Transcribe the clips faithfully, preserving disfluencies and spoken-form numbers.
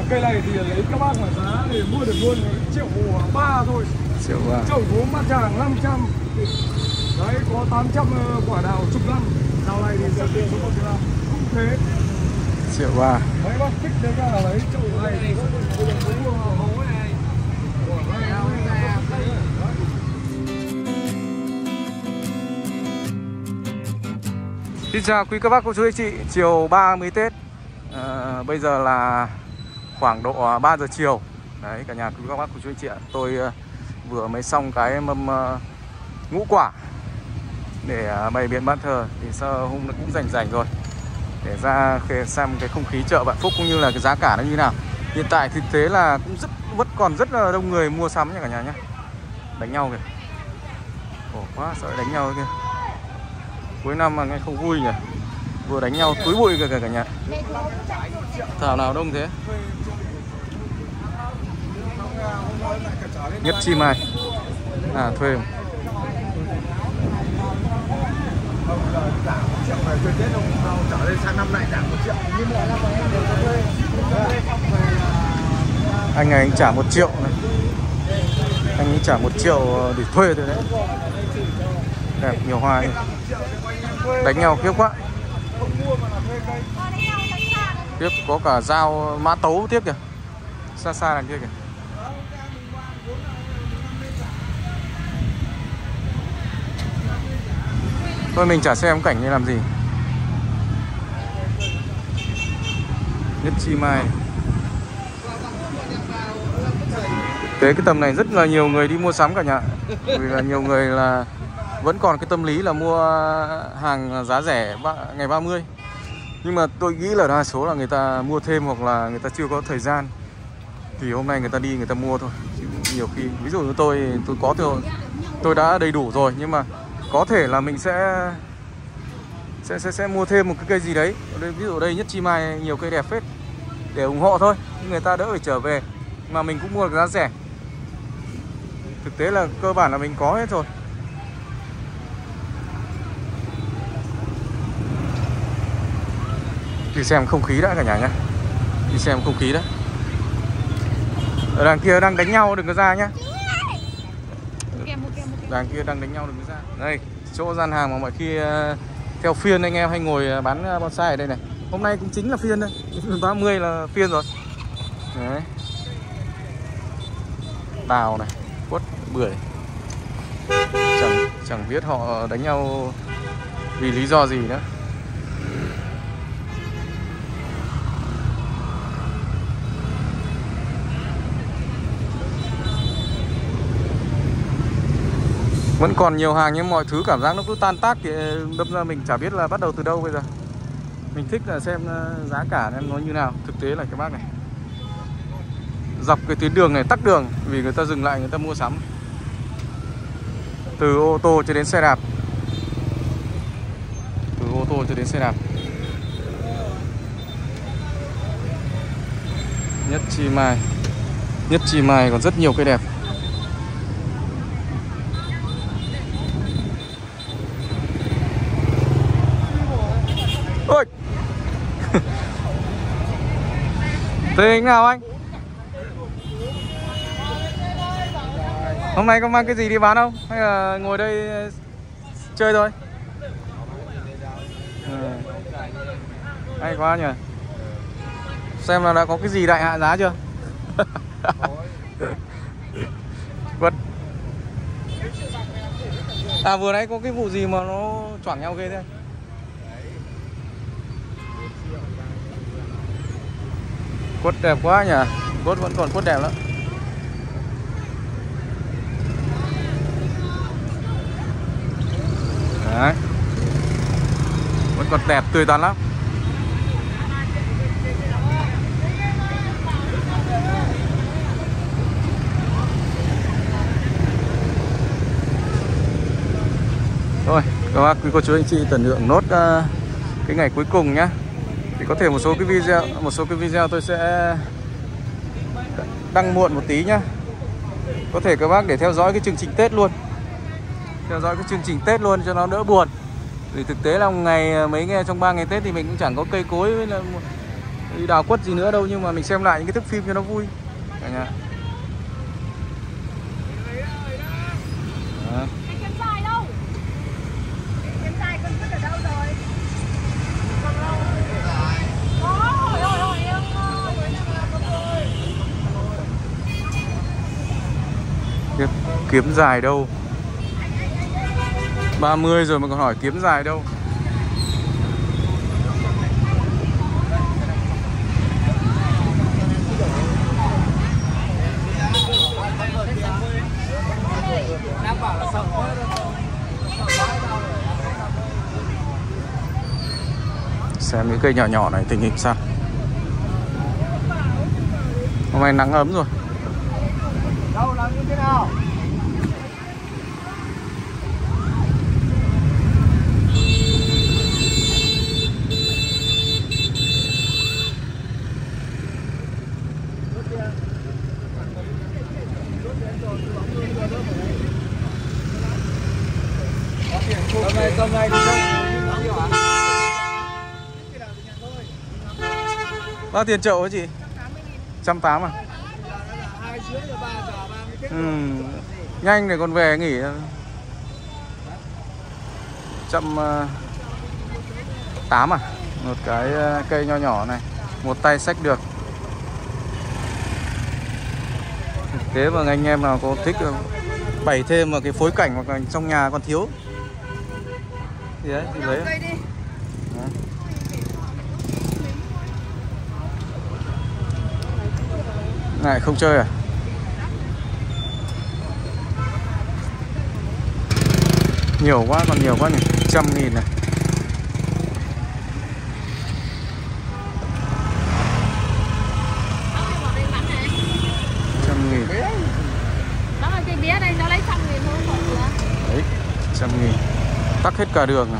cây này thì lấy các bác mà giá để mua được luôn triệu ba thôi. Triệu ba. Chậu gốm Bát Tràng năm trăm. Đấy, có tám trăm quả đào chục năm. Đào này thì sẽ tiền số một là cũng thế. Triệu ba. Mấy bác thích đấy là lấy chậu này thì cũng hố này. Xin chào quý các bác, cô chú, anh chị. Chiều ba mươi Tết, à, bây giờ là khoảng độ ba giờ chiều. Đấy, cả nhà quý các bác, cô chú, anh chị ạ. Tôi uh, vừa mới xong cái mâm uh, ngũ quả để uh, bày biện ban thờ. Thì sao hôm nó cũng rảnh rảnh rồi để ra xem cái không khí chợ Vạn Phúc cũng như là cái giá cả nó như nào. Hiện tại thực tế là cũng rất vẫn còn rất là đông người mua sắm nha cả nhà nhé. Đánh nhau kìa. Khổ quá, sợ đánh nhau kìa. Cuối năm mà nghe không vui nhỉ. Vừa đánh nhau túi bụi kìa cả nhà. Thảo nào đông thế. Nhất Chi Mai. À thuê. Anh này anh trả một triệu này. Anh ấy trả một triệu để thuê thôi đấy. Đẹp, nhiều hoa này. Đánh nhau khiếp quá. Tiếp có cả dao mã tấu tiếp kìa. Xa xa đằng kia kìa. Thôi mình chả xem cảnh như làm gì. Nhất Chi Mai. Thế cái tầm này rất là nhiều người đi mua sắm cả nhà. Vì là nhiều người là vẫn còn cái tâm lý là mua hàng giá rẻ ngày ba mươi. Nhưng mà tôi nghĩ là đa số là người ta mua thêm hoặc là người ta chưa có thời gian. Thì hôm nay người ta đi người ta mua thôi. Chứ nhiều khi ví dụ như tôi tôi có tôi, tôi đã đầy đủ rồi, nhưng mà có thể là mình sẽ sẽ sẽ, sẽ mua thêm một cái cây gì đấy. Ví dụ đây Nhất Chi Mai nhiều cây đẹp phết để ủng hộ thôi. Người ta đỡ phải trở về mà mình cũng mua được giá rẻ. Thực tế là cơ bản là mình có hết rồi. Đi xem không khí đã cả nhà nhé. Đi xem không khí đã. Ở đằng kia đang đánh nhau, đừng có ra nhá. Đằng kia đang đánh nhau, đừng có ra. Đây, chỗ gian hàng mà mọi khi uh, theo phiên anh em hay ngồi bán bonsai ở đây này. Hôm nay cũng chính là phiên đây. ba mươi là phiên rồi. Đấy. Đào này, quất, bưởi. Chẳng, chẳng biết họ đánh nhau vì lý do gì nữa. Vẫn còn nhiều hàng nhưng mọi thứ cảm giác nó cứ tan tác thì đâm ra mình chả biết là bắt đầu từ đâu bây giờ. Mình thích là xem giá cả nó như nào. Thực tế là cái bác này dọc cái tuyến đường này tắc đường vì người ta dừng lại người ta mua sắm. Từ ô tô cho đến xe đạp. Từ ô tô cho đến xe đạp. Nhất Chi Mai. Nhất Chi Mai còn rất nhiều cây đẹp. Ôi. Tình nào anh? Hôm nay có mang cái gì đi bán không? Hay là ngồi đây chơi thôi? Ừ. Hay quá nhỉ. Xem là đã có cái gì đại hạ giá chưa? Quất. À vừa nãy có cái vụ gì mà nó choảng nhau ghê thế? Quất đẹp quá nhỉ. Quất vẫn còn quất đẹp lắm. Đấy. Vẫn còn đẹp tươi tắn lắm. Rồi, các bác quý cô chú anh chị tận hưởng nốt uh, cái ngày cuối cùng nhá. Thì có thể một số cái video một số cái video tôi sẽ đăng muộn một tí nhá. Có thể các bác để theo dõi cái chương trình Tết luôn. Theo dõi cái chương trình Tết luôn cho nó đỡ buồn. Vì thực tế là ngày mấy ngày trong ba ngày Tết thì mình cũng chẳng có cây cối với là đi đào quất gì nữa đâu, nhưng mà mình xem lại những cái thước phim cho nó vui cả nhà. Đó. Cái kiếm dài đâu? Cái kiếm dài con vứt ở đâu rồi? Có, rồi rồi rồi em ơi. Kiếm, kiếm dài đâu? ba mươi rồi mà còn hỏi kiếm dài đâu? Xem những cây nhỏ nhỏ này tình hình sao. Hôm nay nắng ấm rồi. Đâu là như thế nào? Hôm nay hôm nay đi đâu? Bao tiền chậu hả chị? một trăm tám mươi à? Ừ. Nhanh để còn về nghỉ. một trăm tám à? Một cái cây nho nhỏ này, một tay xách được. Thế mà anh em nào có thích bày thêm vào cái phối cảnh hoặc là trong nhà còn thiếu thì đấy thì lấy. Đấy. Này không chơi à? Nhiều quá, còn nhiều quá nhỉ. Trăm nghìn này. Trăm nghìn. Đó là cây bía đây, nó lấy trăm nghìn thôi. Đấy, trăm nghìn. Tắc hết cả đường này.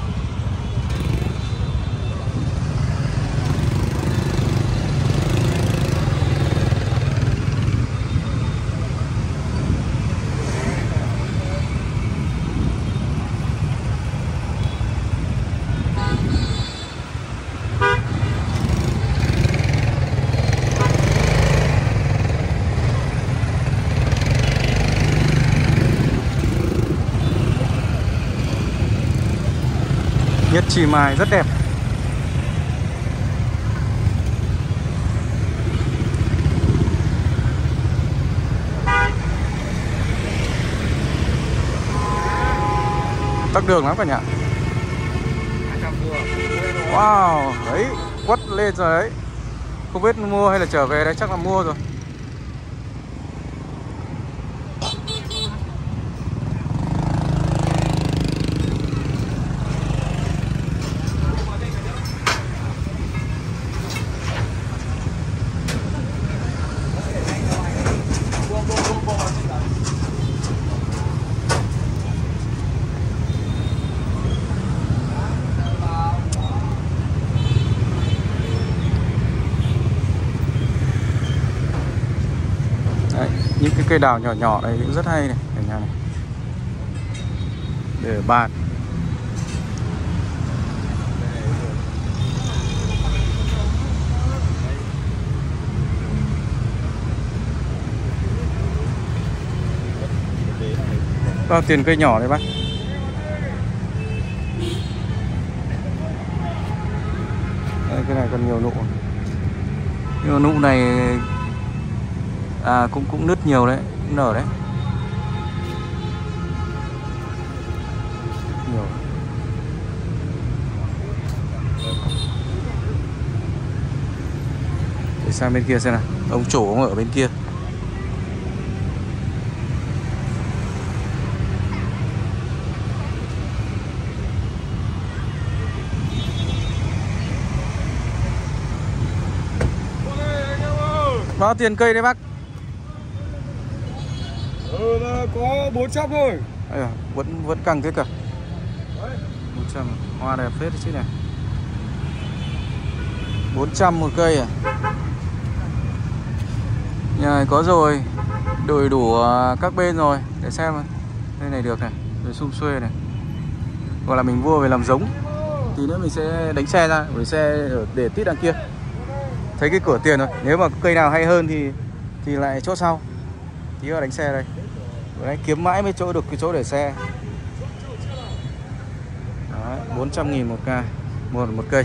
Nhất Chi Mai rất đẹp. Tắc đường lắm cả nhà. Wow, đấy, quất lên rồi đấy. Không biết mua hay là trở về đấy, chắc là mua rồi. Đấy, những cái cây đào nhỏ nhỏ này cũng rất hay này cả nhà này. Để bàn. Bao tiền cây nhỏ đấy bác? Đây, cái này còn nhiều nụ. Nhưng mà nụ này à cũng cũng nứt nhiều đấy, cũng nở đấy. Nhiều. Để sang bên kia xem nào. Ông chủ ông ở bên kia. Bao tiền cây đấy bác? Ừ, có bốn trăm thôi. À, vẫn vẫn căng thế cả. bốn trăm. Hoa đẹp phết đấy chứ này. bốn trăm một cây à? Nhà này có rồi. Đổi đủ các bên rồi. Để xem. Đây này được này. Rồi sum xuê này. Gọi là mình mua về làm giống. Tí nữa mình sẽ đánh xe ra. Bởi xe ở để tít đằng kia. thấy cái cửa tiền rồi. Nếu mà cây nào hay hơn thì thì lại chốt sau. Tí vào đánh xe đây. Bữa nay kiếm mãi mới chỗ được cái chỗ để xe. Đấy, bốn trăm nghìn một ca, một một cây.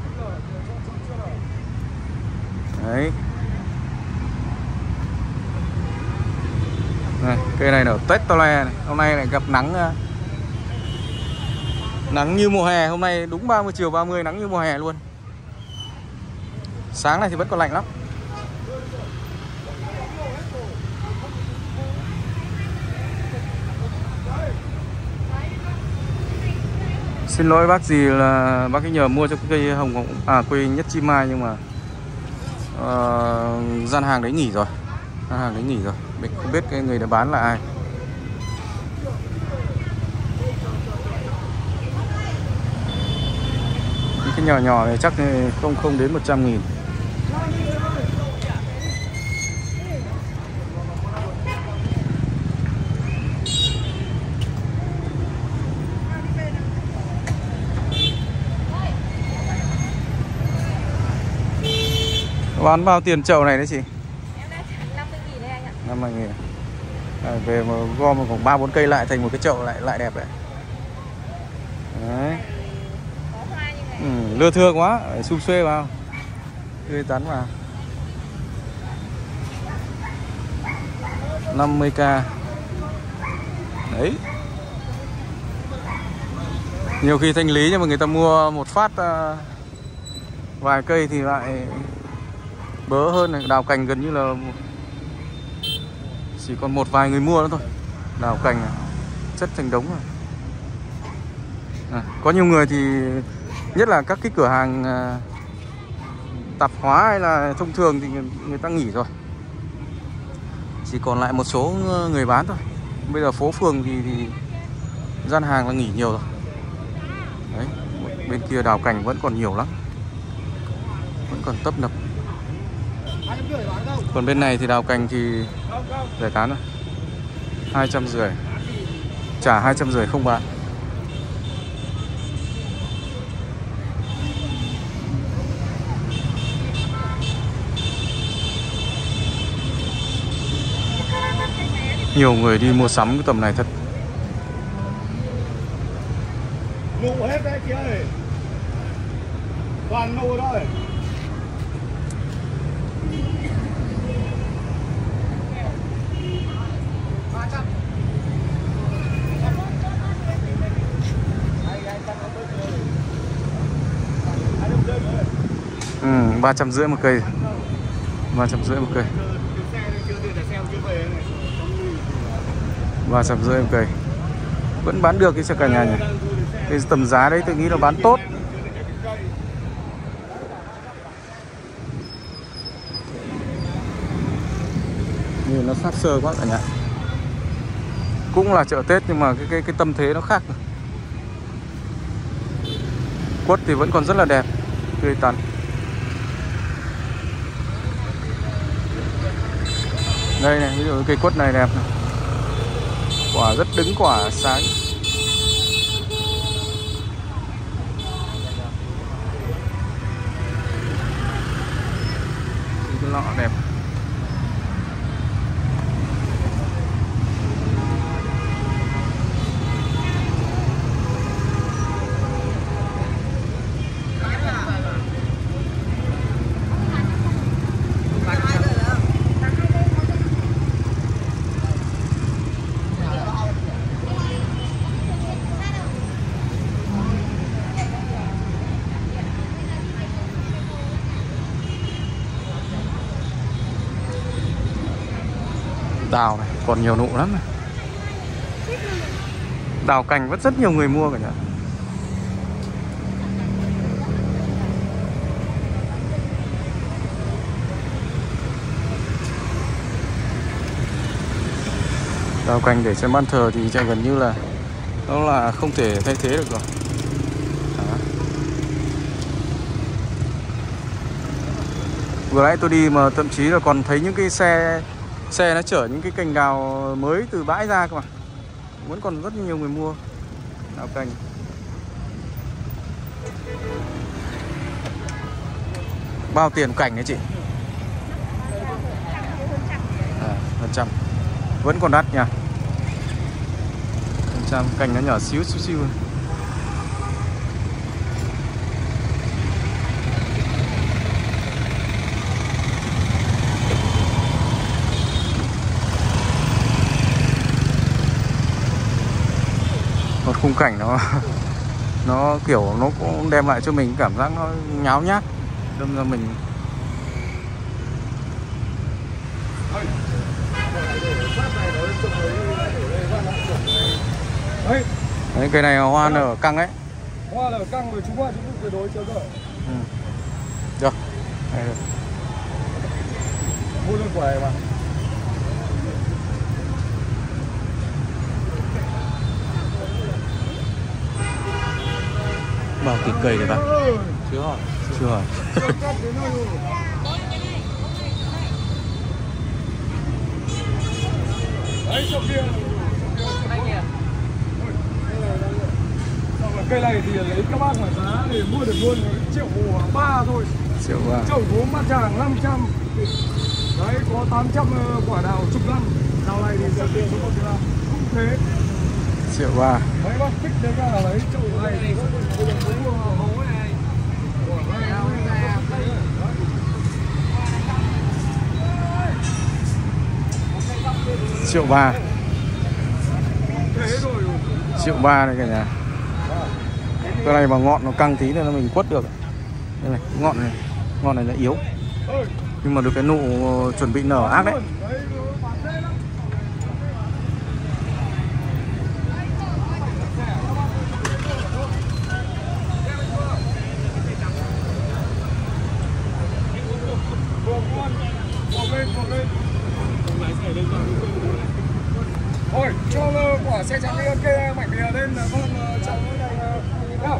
Đấy. Này, cây này nở tét to le này. Hôm nay lại gặp nắng nắng như mùa hè. Hôm nay đúng ba mươi chiều ba mươi nắng như mùa hè luôn. Sáng này thì vẫn còn lạnh lắm. Xin lỗi bác gì là bác ấy nhờ mua cho cây hồng hồng à cây nhất chi mai, nhưng mà uh, gian hàng đấy nghỉ rồi. Gian hàng đấy nghỉ rồi. Mình không biết cái người đã bán là ai. Những cái nhỏ nhỏ này chắc không không đến một trăm nghìn. Bán bao tiền chậu này đấy chị? Em đang năm mươi nghìn đấy anh ạ. năm mươi nghìn. À, về mà gom khoảng ba bốn cây lại thành một cái chậu lại lại đẹp đấy. Đấy. Có hoa như này. Ừ, lưa thưa quá, xum xuê vào. Tươi tắn vào. năm mươi k. Đấy. Nhiều khi thanh lý nhưng mà người ta mua một phát uh, vài cây thì lại bớ hơn này. Đào cành gần như là chỉ còn một vài người mua nữa thôi. Đào cành này, chất thành đống rồi. À, có nhiều người thì nhất là các cái cửa hàng uh, tạp hóa hay là thông thường thì người, người ta nghỉ rồi. Chỉ còn lại một số người bán thôi. Bây giờ phố phường thì, thì gian hàng là nghỉ nhiều rồi. Đấy, bên kia đào cành vẫn còn nhiều lắm. Vẫn còn tấp nập. Còn bên này thì đào cành thì giải tán rồi. hai trăm rưỡi. Trả hai trăm rưỡi không bán. Nhiều người đi mua sắm cái tầm này thật. Nụ hết đấy chị ơi. Toàn nụ thôi. Ừ, ba trăm rưỡi một cây. Ba trăm rưỡi một cây. Ba trăm rưỡi một cây. Vẫn bán được cái cho cả nhà nhỉ. Cái tầm giá đấy tôi nghĩ là bán tốt. Nhìn nó sát sơ quá cả nhà. Cũng là chợ Tết nhưng mà cái cái cái tâm thế nó khác rồi. Quất thì vẫn còn rất là đẹp, tươi tắn. Đây này, ví dụ cây quất này đẹp này. Quả rất đứng, quả sáng. Cái lọ đẹp. Đào này, còn nhiều nụ lắm này. Đào cành vẫn rất nhiều người mua cả nhà. Đào cành để trên ban thờ thì chạy gần như là nó là không thể thay thế được rồi. Đó. Vừa nãy tôi đi mà thậm chí là còn thấy những cái xe Xe nó chở những cái cành đào mới từ bãi ra cơ mà. Vẫn còn rất nhiều người mua đào cành. Bao tiền cảnh đấy chị? À, hơn trăm. Vẫn còn đắt nha. Hơn trăm, cành nó nhỏ xíu xíu xíu. Một khung cảnh nó nó kiểu nó cũng đem lại cho mình cảm giác nó nháo nhác, đâm ra mình Đấy. Đấy, cây này hoa nở căng ấy. Hoa nở căng rồi chúng hoa chúng tuyệt đối chưa cơ. Ừ. Được. Đây được. Mua luôn quả này mà. Bao tiền cây này bác? Chưa hỏi. Chưa hỏi. Đấy, chỗ kia. Cây này thì lấy các bác hỏi giá để mua được luôn triệu ba thôi. Triệu ba. Chậu gốm Bát Tràng năm trăm. Đấy, có tám trăm quả đào chục năm. Đào này thì sẽ tiền số một là cũng thế. Triệu ba. Đấy, bác thích đấy cả lấy chậu này thì có được hố này. Triệu ba. Thế rồi. Triệu ba này cả nhà. Cái này mà ngọn nó căng tí nên là mình quất được. Đây này, ngọn này, ngọn này là yếu. Nhưng mà được cái nụ chuẩn bị nở ác đấy. Thôi, cho quả xe trắng kia kê mảnh bìa lên là con cháu này nào.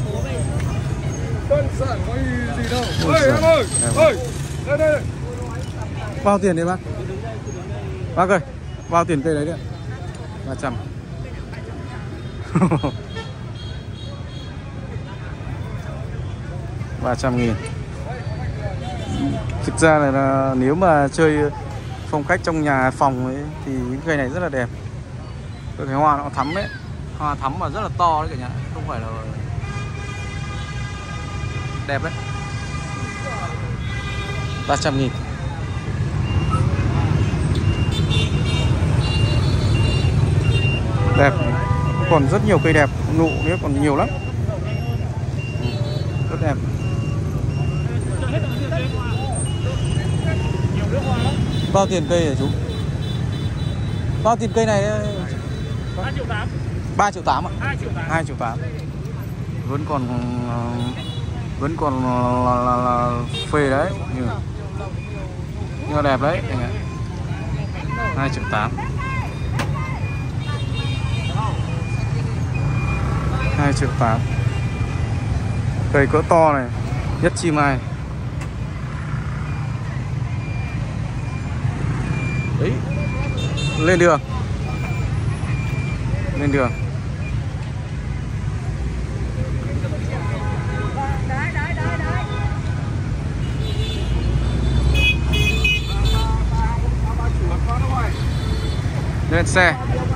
Đơn giản có gì đâu. Ơi em ơi, ơi, đây đây. Bao tiền đấy bác? Bác ơi, bao tiền cây đấy đấy? ba trăm. ba trăm nghìn. Thực ra là, là nếu mà chơi phong cách trong nhà phòng ấy thì những cây này rất là đẹp. Cái hoa nó thắm đấy, hoa thắm mà rất là to đấy cả nhà, không phải là đẹp đấy. ba trăm nghìn. Đẹp. Còn rất nhiều cây đẹp, nụ nữa còn nhiều lắm. Rất đẹp. Bao tiền cây hả chú? Bao tiền cây này? ba triệu tám. ba triệu tám ạ? hai triệu tám. hai triệu tám. Vẫn còn vẫn còn là, là, là phê đấy. Nhưng mà đẹp đấy anh ạ. hai triệu tám. hai triệu tám. Cây cỡ to này, nhất chi mai. Đấy. Lên đường. Lên đường. Đấy, đấy, đấy, đấy. Lên xe.